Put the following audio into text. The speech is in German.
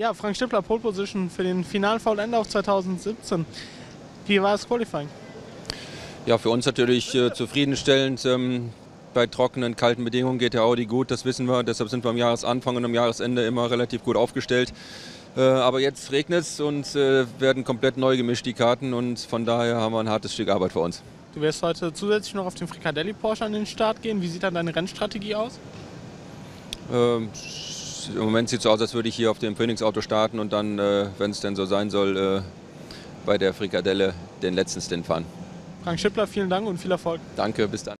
Ja, Frank Stippler, Pole Position für den finalen VLN-Lauf 2017. Wie war das Qualifying? Ja, für uns natürlich zufriedenstellend. Bei trockenen, kalten Bedingungen geht der Audi gut, das wissen wir. Deshalb sind wir am Jahresanfang und am Jahresende immer relativ gut aufgestellt. Aber jetzt regnet es und werden komplett neu gemischt, die Karten. Und von daher haben wir ein hartes Stück Arbeit vor uns. Du wirst heute zusätzlich noch auf den Fricadelli Porsche an den Start gehen. Wie sieht dann deine Rennstrategie aus? Im Moment sieht es so aus, als würde ich hier auf dem Phoenix-Auto starten und dann, wenn es denn so sein soll, bei der Frikadelle den letzten Stint fahren. Frank Stippler, vielen Dank und viel Erfolg. Danke, bis dann.